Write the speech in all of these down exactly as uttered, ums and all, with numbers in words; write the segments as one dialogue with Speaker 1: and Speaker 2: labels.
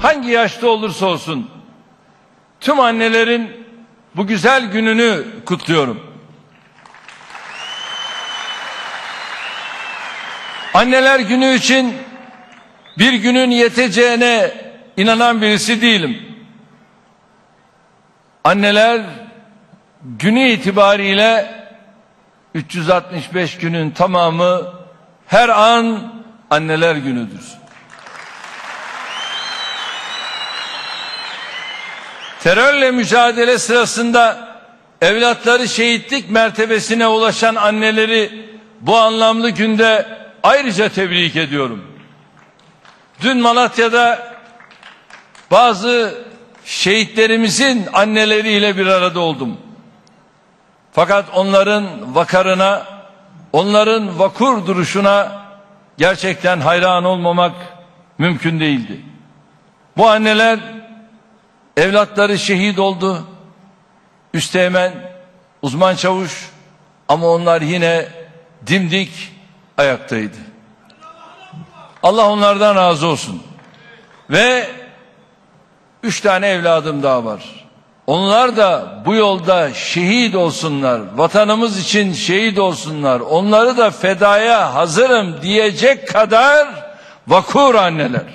Speaker 1: hangi yaşta olursa olsun tüm annelerin bu güzel gününü kutluyorum. Anneler Günü için bir günün yeteceğine inanan birisi değilim. Anneler Günü itibariyle üç yüz altmış beş günün tamamı her an Anneler Günü'dür. Terörle mücadele sırasında evlatları şehitlik mertebesine ulaşan anneleri bu anlamlı günde ayrıca tebrik ediyorum. Dün Malatya'da bazı şehitlerimizin anneleriyle bir arada oldum. Fakat onların vakarına, onların vakur duruşuna gerçekten hayran olmamak mümkün değildi. Bu anneler evlatları şehit oldu. Üsteğmen, uzman çavuş, ama onlar yine dimdik ayaktaydı. Allah onlardan razı olsun. Ve üç tane evladım daha var. Onlar da bu yolda şehit olsunlar, vatanımız için şehit olsunlar, onları da fedaya hazırım diyecek kadar vakur anneler.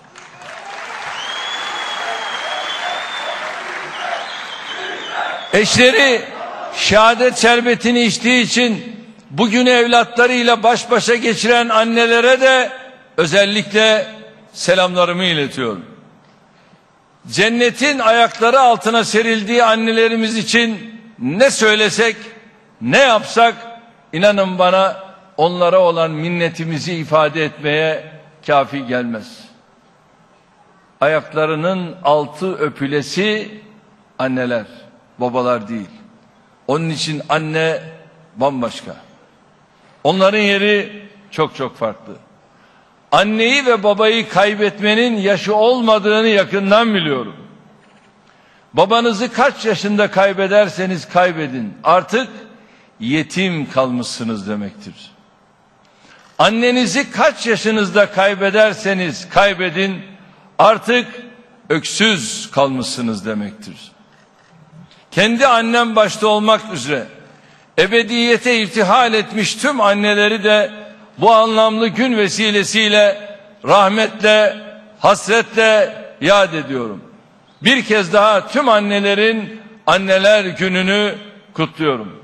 Speaker 1: Eşleri şehadet şerbetini içtiği için bugün evlatlarıyla baş başa geçiren annelere de özellikle selamlarımı iletiyorum. Cennetin ayakları altına serildiği annelerimiz için ne söylesek, ne yapsak, inanın bana onlara olan minnetimizi ifade etmeye kafi gelmez. Ayaklarının altı öpülesi anneler, babalar değil. Onun için anne bambaşka. Onların yeri çok çok farklı. Anneyi ve babayı kaybetmenin yaşı olmadığını yakından biliyorum. Babanızı kaç yaşında kaybederseniz kaybedin, artık yetim kalmışsınız demektir. Annenizi kaç yaşınızda kaybederseniz kaybedin, artık öksüz kalmışsınız demektir. Kendi annem başta olmak üzere ebediyete irtihal etmiş tüm anneleri de bu anlamlı gün vesilesiyle rahmetle, hasretle yad ediyorum. Bir kez daha tüm annelerin Anneler Günü'nü kutluyorum.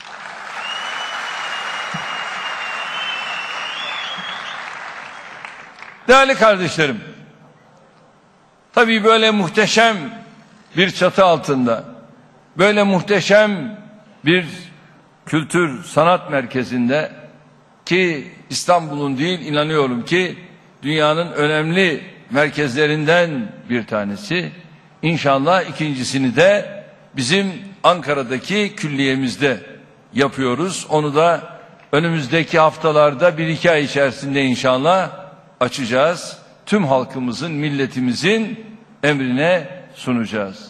Speaker 1: Değerli kardeşlerim, tabii böyle muhteşem bir çatı altında, böyle muhteşem bir kültür sanat merkezinde, ki İstanbul'un değil, inanıyorum ki dünyanın önemli merkezlerinden bir tanesi, İnşallah ikincisini de bizim Ankara'daki külliyemizde yapıyoruz. Onu da önümüzdeki haftalarda bir iki ay içerisinde inşallah açacağız. Tüm halkımızın, milletimizin emrine sunacağız.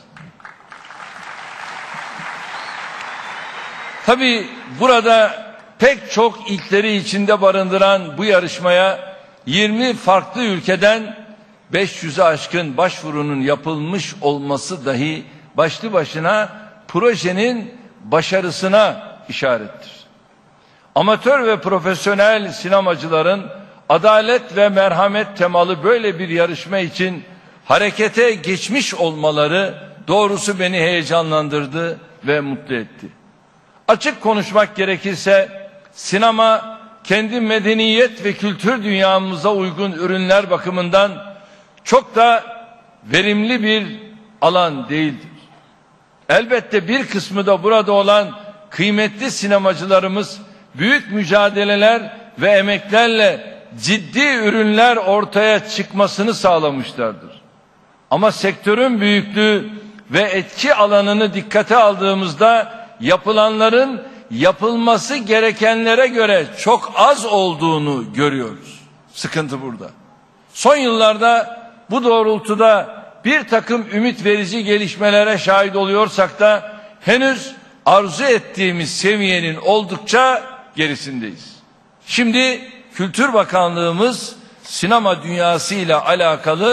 Speaker 1: Tabii burada pek çok ilkleri içinde barındıran bu yarışmaya yirmi farklı ülkeden beş yüze aşkın başvurunun yapılmış olması dahi başlı başına projenin başarısına işarettir. Amatör ve profesyonel sinemacıların adalet ve merhamet temalı böyle bir yarışma için harekete geçmiş olmaları doğrusu beni heyecanlandırdı ve mutlu etti. Açık konuşmak gerekirse sinema kendi medeniyet ve kültür dünyamıza uygun ürünler bakımından çok da verimli bir alan değildir. Elbette bir kısmı da burada olan kıymetli sinemacılarımız büyük mücadeleler ve emeklerle ciddi ürünler ortaya çıkmasını sağlamışlardır. Ama sektörün büyüklüğü ve etki alanını dikkate aldığımızda yapılanların yapılması gerekenlere göre çok az olduğunu görüyoruz. Sıkıntı burada. Son yıllarda bu doğrultuda bir takım ümit verici gelişmelere şahit oluyorsak da henüz arzu ettiğimiz seviyenin oldukça gerisindeyiz. Şimdi Kültür Bakanlığımız sinema dünyasıyla alakalı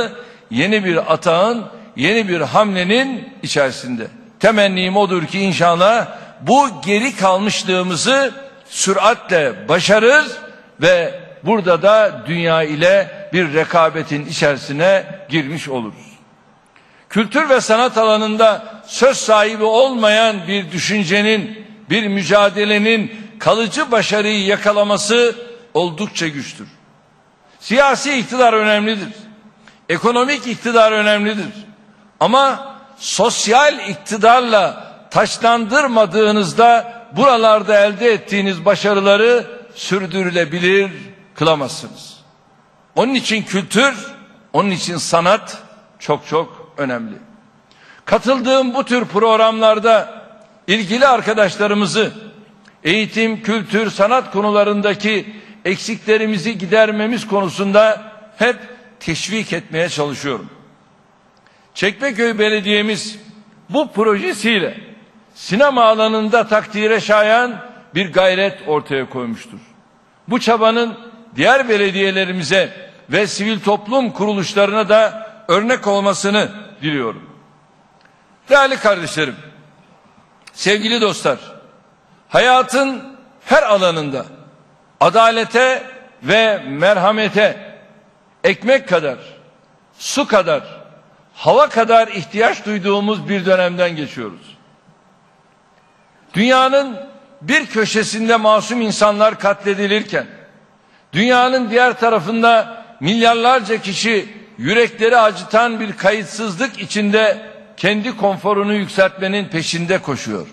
Speaker 1: yeni bir atağın, yeni bir hamlenin içerisinde. Temennim odur ki inşallah bu geri kalmışlığımızı süratle başarır ve burada da dünya ile bir rekabetin içerisine girmiş oluruz. Kültür ve sanat alanında söz sahibi olmayan bir düşüncenin, bir mücadelenin kalıcı başarıyı yakalaması oldukça güçtür. Siyasi iktidar önemlidir. Ekonomik iktidar önemlidir. Ama sosyal iktidarla taçlandırmadığınızda buralarda elde ettiğiniz başarıları sürdürülebilir kılamazsınız. Onun için kültür, onun için sanat çok çok önemli. Katıldığım bu tür programlarda ilgili arkadaşlarımızı eğitim, kültür, sanat konularındaki eksiklerimizi gidermemiz konusunda hep teşvik etmeye çalışıyorum. Çekmeköy Belediye'miz bu projesiyle sinema alanında takdire şayan bir gayret ortaya koymuştur. Bu çabanın diğer belediyelerimize ve sivil toplum kuruluşlarına da örnek olmasını diliyorum. Değerli kardeşlerim, sevgili dostlar, hayatın her alanında adalete ve merhamete ekmek kadar, su kadar, hava kadar ihtiyaç duyduğumuz bir dönemden geçiyoruz. Dünyanın bir köşesinde masum insanlar katledilirken, dünyanın diğer tarafında milyarlarca kişi yürekleri acıtan bir kayıtsızlık içinde kendi konforunu yükseltmenin peşinde koşuyor.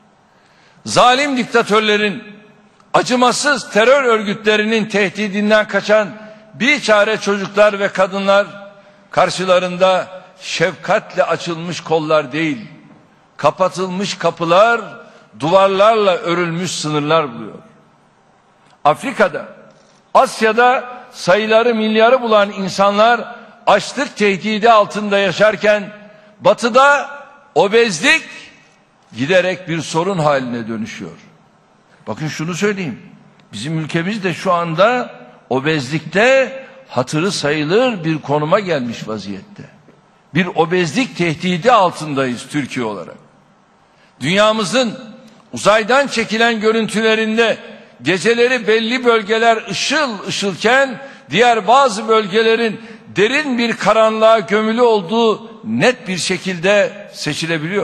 Speaker 1: Zalim diktatörlerin, acımasız terör örgütlerinin tehdidinden kaçan biçare çocuklar ve kadınlar karşılarında şefkatle açılmış kollar değil, kapatılmış kapılar, duvarlarla örülmüş sınırlar buluyor. Afrika'da, Asya'da sayıları milyarı bulan insanlar açlık tehdidi altında yaşarken, Batı'da obezlik giderek bir sorun haline dönüşüyor. Bakın şunu söyleyeyim, bizim ülkemiz de şu anda obezlikte hatırı sayılır bir konuma gelmiş vaziyette. Bir obezlik tehdidi altındayız Türkiye olarak. Dünyamızın uzaydan çekilen görüntülerinde geceleri belli bölgeler ışıl ışılken diğer bazı bölgelerin derin bir karanlığa gömülü olduğu net bir şekilde seçilebiliyor.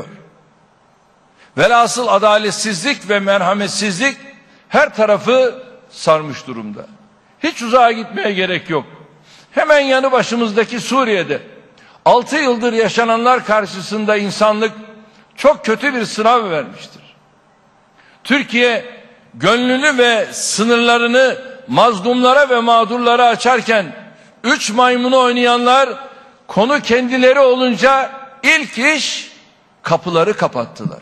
Speaker 1: Velhasıl adaletsizlik ve merhametsizlik her tarafı sarmış durumda. Hiç uzağa gitmeye gerek yok. Hemen yanı başımızdaki Suriye'de altı yıldır yaşananlar karşısında insanlık çok kötü bir sınav vermiştir. Türkiye gönlünü ve sınırlarını mazlumlara ve mağdurlara açarken üç maymunu oynayanlar konu kendileri olunca ilk iş kapıları kapattılar.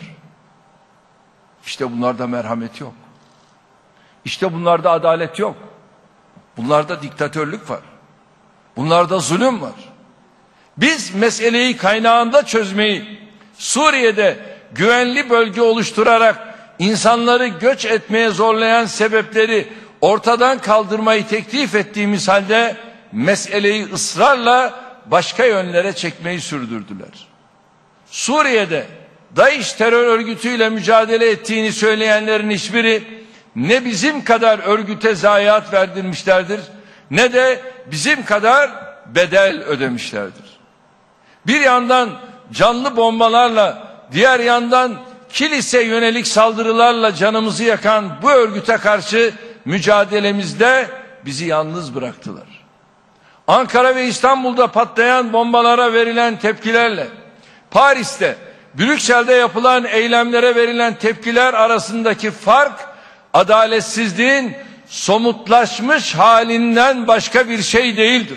Speaker 1: İşte bunlarda merhamet yok. İşte bunlarda adalet yok. Bunlarda diktatörlük var. Bunlarda zulüm var. Biz meseleyi kaynağında çözmeyi, Suriye'de güvenli bölge oluşturarak insanları göç etmeye zorlayan sebepleri ortadan kaldırmayı teklif ettiğimiz halde meseleyi ısrarla başka yönlere çekmeyi sürdürdüler. Suriye'de DAEŞ terör örgütüyle mücadele ettiğini söyleyenlerin hiçbiri ne bizim kadar örgüte zayiat verdirmişlerdir, ne de bizim kadar bedel ödemişlerdir. Bir yandan canlı bombalarla, diğer yandan kilise yönelik saldırılarla canımızı yakan bu örgüte karşı mücadelemizde bizi yalnız bıraktılar. Ankara ve İstanbul'da patlayan bombalara verilen tepkilerle, Paris'te, Brüksel'de yapılan eylemlere verilen tepkiler arasındaki fark, adaletsizliğin somutlaşmış halinden başka bir şey değildir.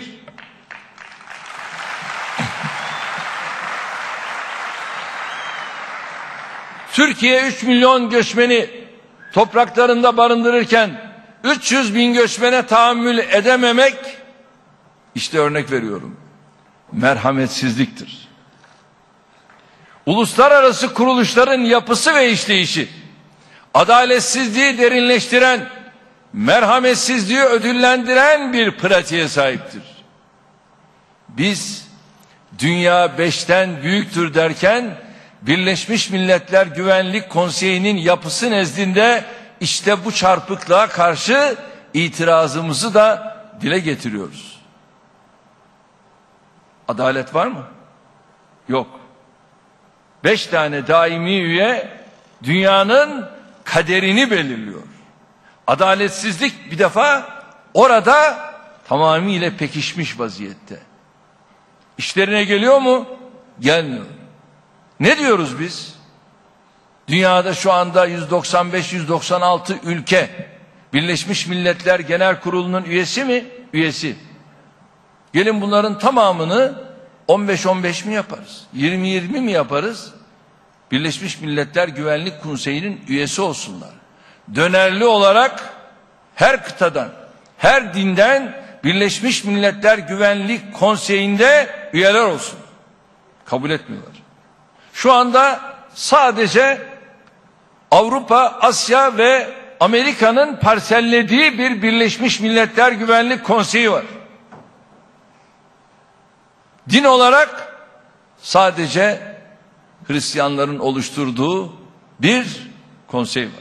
Speaker 1: Türkiye üç milyon göçmeni topraklarında barındırırken üç yüz bin göçmene tahammül edememek, işte örnek veriyorum, merhametsizliktir. Uluslararası kuruluşların yapısı ve işleyişi adaletsizliği derinleştiren, merhametsizliği ödüllendiren bir pratiğe sahiptir. Biz dünya beşten büyüktür derken Birleşmiş Milletler Güvenlik Konseyi'nin yapısı nezdinde işte bu çarpıklığa karşı itirazımızı da dile getiriyoruz. Adalet var mı? Yok. Beş tane daimi üye dünyanın kaderini belirliyor. Adaletsizlik bir defa orada tamamıyla pekişmiş vaziyette. İşlerine geliyor mu? Gelmiyor. Ne diyoruz biz? Dünyada şu anda yüz doksan beş yüz doksan altı ülke Birleşmiş Milletler Genel Kurulu'nun üyesi mi? Üyesi. Gelin bunların tamamını on beş on beş mi yaparız? yirmi yirmi mi yaparız? Birleşmiş Milletler Güvenlik Konseyi'nin üyesi olsunlar. Dönerli olarak her kıtadan, her dinden Birleşmiş Milletler Güvenlik Konseyi'nde üyeler olsun. Kabul etmiyorlar. Şu anda sadece Avrupa, Asya ve Amerika'nın parsellediği bir Birleşmiş Milletler Güvenlik Konseyi var. Din olarak sadece Hristiyanların oluşturduğu bir konsey var.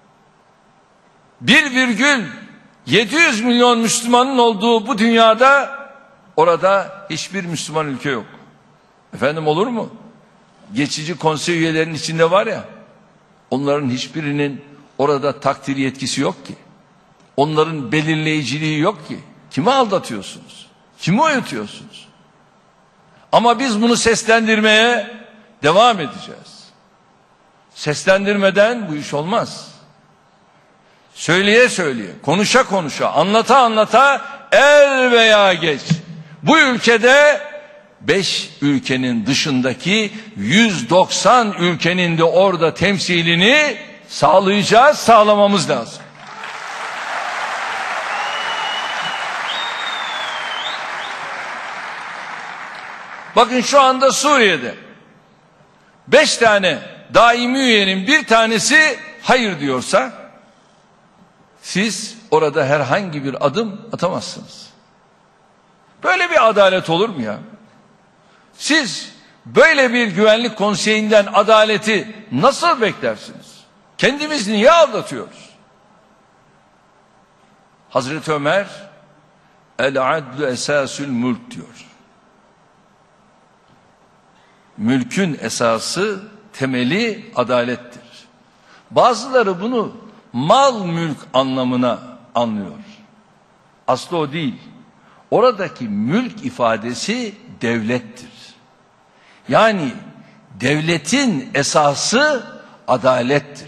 Speaker 1: bir virgül yedi yüz milyon Müslümanın olduğu bu dünyada orada hiçbir Müslüman ülke yok. Efendim olur mu? Geçici konsey üyelerinin içinde var ya, onların hiçbirinin orada takdir yetkisi yok ki. Onların belirleyiciliği yok ki. Kimi aldatıyorsunuz? Kimi uyutuyorsunuz? Ama biz bunu seslendirmeye devam edeceğiz. Seslendirmeden bu iş olmaz. Söyleye söyleye, konuşa konuşa, anlata anlata er veya geç bu ülkede beş ülkenin dışındaki yüz doksan ülkenin de orada temsilini sağlayacağız, sağlamamız lazım. Bakın şu anda Suriye'de beş tane daimi üyenin bir tanesi hayır diyorsa siz orada herhangi bir adım atamazsınız. Böyle bir adalet olur mu ya? Siz böyle bir güvenlik konseyinden adaleti nasıl beklersiniz? Kendimiz niye aldatıyoruz? Hazreti Ömer el adlu esasül mülk diyor. Mülkün esası, temeli adalettir. Bazıları bunu mal mülk anlamına anlıyor. Aslı o değil. Oradaki mülk ifadesi devlettir. Yani devletin esası adalettir.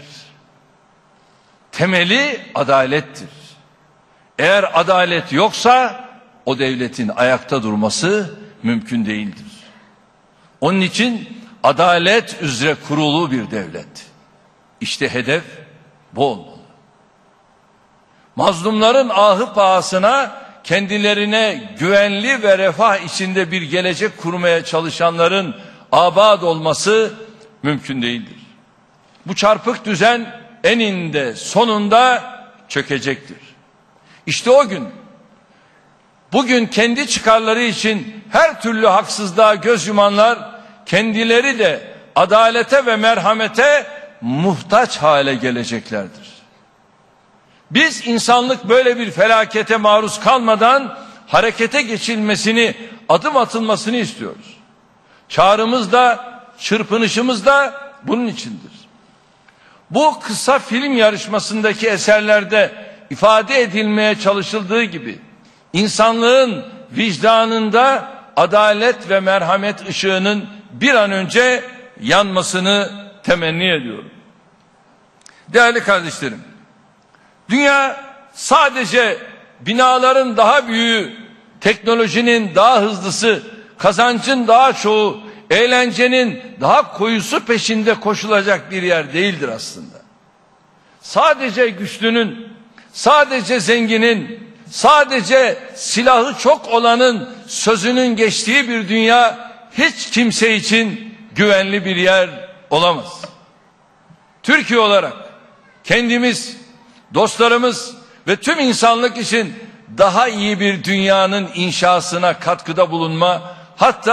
Speaker 1: Temeli adalettir. Eğer adalet yoksa o devletin ayakta durması mümkün değildir. Onun için adalet üzere kurulu bir devlet. İşte hedef bu olmalı. Mazlumların ahı pahasına kendilerine güvenli ve refah içinde bir gelecek kurmaya çalışanların abad olması mümkün değildir. Bu çarpık düzen eninde sonunda çökecektir. İşte o gün, bugün kendi çıkarları için her türlü haksızlığa göz yumanlar, kendileri de adalete ve merhamete muhtaç hale geleceklerdir. Biz insanlık böyle bir felakete maruz kalmadan harekete geçilmesini, adım atılmasını istiyoruz. Çağrımız da, çırpınışımız da bunun içindir. Bu kısa film yarışmasındaki eserlerde ifade edilmeye çalışıldığı gibi insanlığın vicdanında adalet ve merhamet ışığının bir an önce yanmasını temenni ediyorum. Değerli kardeşlerim, dünya sadece binaların daha büyüğü, teknolojinin daha hızlısı, kazancın daha çoğu, eğlencenin daha koyusu peşinde koşulacak bir yer değildir aslında. Sadece güçlünün, sadece zenginin, sadece silahı çok olanın sözünün geçtiği bir dünya hiç kimse için güvenli bir yer olamaz. Türkiye olarak kendimiz, dostlarımız ve tüm insanlık için daha iyi bir dünyanın inşasına katkıda bulunma, hatta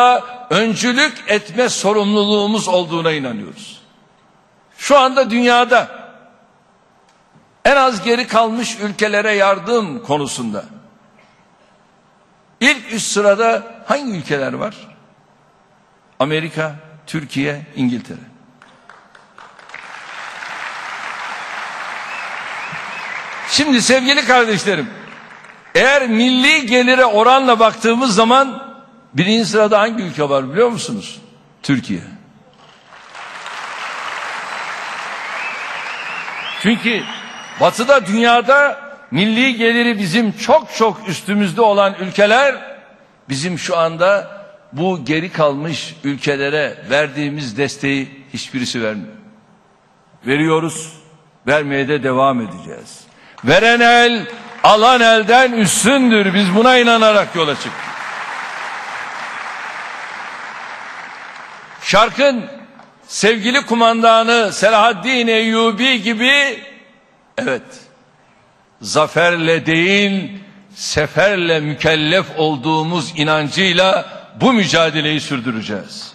Speaker 1: öncülük etme sorumluluğumuz olduğuna inanıyoruz. Şu anda dünyada en az geri kalmış ülkelere yardım konusunda ilk üst sırada hangi ülkeler var? Amerika, Türkiye, İngiltere. Şimdi sevgili kardeşlerim, eğer milli gelire oranla baktığımız zaman birinci sırada hangi ülke var biliyor musunuz? Türkiye. Çünkü batıda, dünyada milli geliri bizim çok çok üstümüzde olan ülkeler, bizim şu anda bu geri kalmış ülkelere verdiğimiz desteği hiçbirisi vermiyor. Veriyoruz, vermeye de devam edeceğiz. Veren el, alan elden üstündür. Biz buna inanarak yola çıktık. Şarkın sevgili kumandanı Selahaddin Eyyubi gibi, evet, zaferle değil, seferle mükellef olduğumuz inancıyla bu mücadeleyi sürdüreceğiz.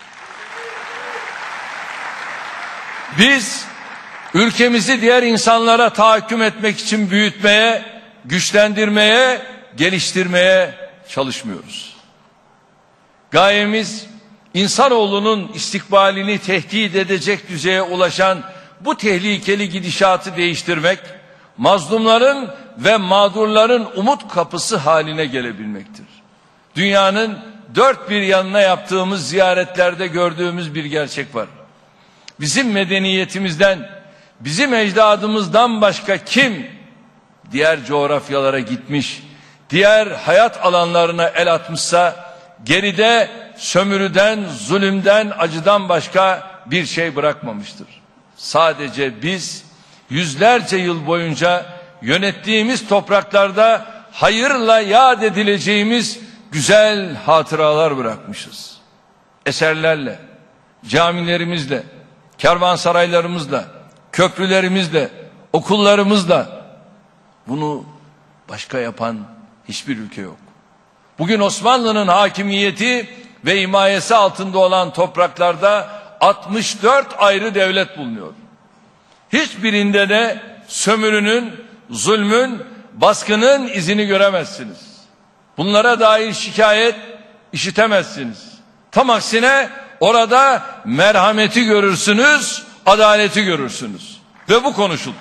Speaker 1: Biz ülkemizi diğer insanlara tahakküm etmek için büyütmeye, güçlendirmeye, geliştirmeye çalışmıyoruz. Gayemiz insanoğlunun istikbalini tehdit edecek düzeye ulaşan bu tehlikeli gidişatı değiştirmek, mazlumların ve mağdurların umut kapısı haline gelebilmektir. Dünyanın dört bir yanına yaptığımız ziyaretlerde gördüğümüz bir gerçek var. Bizim medeniyetimizden, bizim ecdadımızdan başka kim diğer coğrafyalara gitmiş, diğer hayat alanlarına el atmışsa, geride sömürüden, zulümden, acıdan başka bir şey bırakmamıştır. Sadece biz yüzlerce yıl boyunca yönettiğimiz topraklarda hayırla yad edileceğimiz güzel hatıralar bırakmışız. Eserlerle, camilerimizle, kervansaraylarımızla, köprülerimizle, okullarımızla. Bunu başka yapan hiçbir ülke yok. Bugün Osmanlı'nın hakimiyeti ve himayesi altında olan topraklarda altmış dört ayrı devlet bulunuyor. Hiçbirinde de sömürünün, zulmün, baskının izini göremezsiniz. Bunlara dair şikayet işitemezsiniz. Tam aksine orada merhameti görürsünüz, adaleti görürsünüz. Ve bu konuşulur.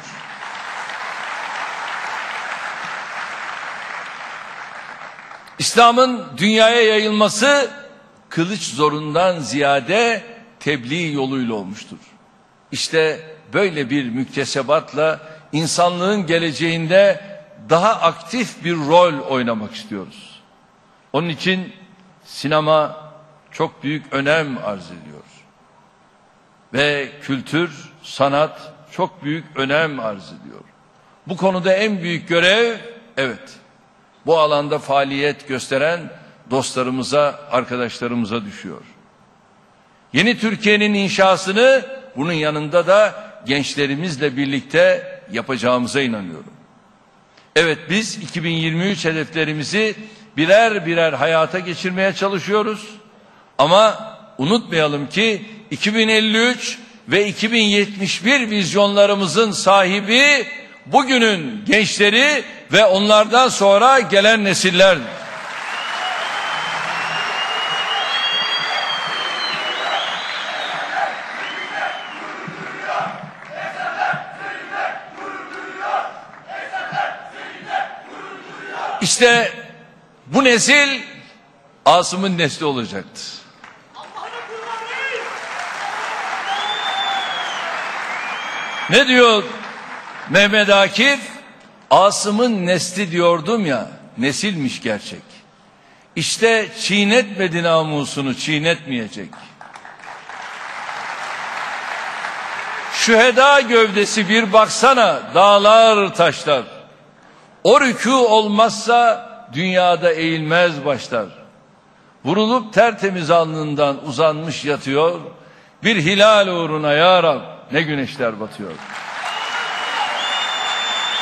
Speaker 1: İslam'ın dünyaya yayılması kılıç zorundan ziyade tebliğ yoluyla olmuştur. İşte böyle bir müktesebatla insanlığın geleceğinde daha aktif bir rol oynamak istiyoruz. Onun için sinema çok büyük önem arz ediyor. Ve kültür, sanat çok büyük önem arz ediyor. Bu konuda en büyük görev, evet, bu alanda faaliyet gösteren dostlarımıza, arkadaşlarımıza düşüyor. Yeni Türkiye'nin inşasını bunun yanında da gençlerimizle birlikte yapacağımıza inanıyorum. Evet, biz iki bin yirmi üç hedeflerimizi birer birer hayata geçirmeye çalışıyoruz. Ama unutmayalım ki iki bin elli üç ve iki bin yetmiş bir vizyonlarımızın sahibi bugünün gençleri ve onlardan sonra gelen nesillerdir. İşte bu nesil Asım'ın nesli olacaktı. Ne diyor Mehmet Akif? Asım'ın nesli diyordum ya, nesilmiş gerçek. İşte çiğnetmedi namusunu, çiğnetmeyecek. Şüheda gövdesi bir baksana, dağlar taşlar. O rükû olmazsa dünyada eğilmez başlar. Vurulup tertemiz alnından uzanmış yatıyor. Bir hilal uğruna ya Rab ne güneşler batıyor.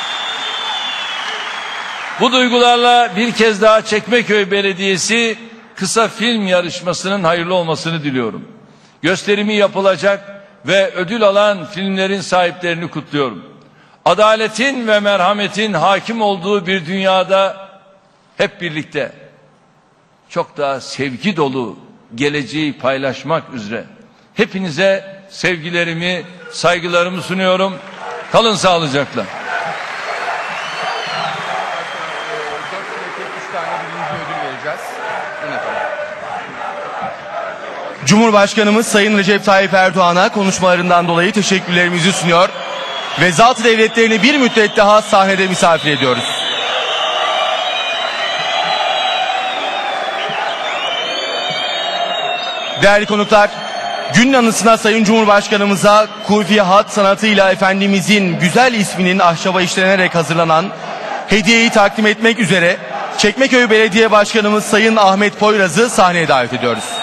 Speaker 1: Bu duygularla bir kez daha Çekmeköy Belediyesi kısa film yarışmasının hayırlı olmasını diliyorum. Gösterimi yapılacak ve ödül alan filmlerin sahiplerini kutluyorum. Adaletin ve merhametin hakim olduğu bir dünyada hep birlikte çok daha sevgi dolu geleceği paylaşmak üzere hepinize sevgilerimi, saygılarımı sunuyorum. Kalın sağlıcakla.
Speaker 2: Cumhurbaşkanımız Sayın Recep Tayyip Erdoğan'a konuşmalarından dolayı teşekkürlerimizi sunuyor ve zat-ı devletlerini bir müddet daha sahnede misafir ediyoruz. Değerli konuklar, günün anısına Sayın Cumhurbaşkanımıza Kufi Hat sanatıyla Efendimizin güzel isminin ahşaba işlenerek hazırlanan hediyeyi takdim etmek üzere Çekmeköy Belediye Başkanımız Sayın Ahmet Poyraz'ı sahneye davet ediyoruz.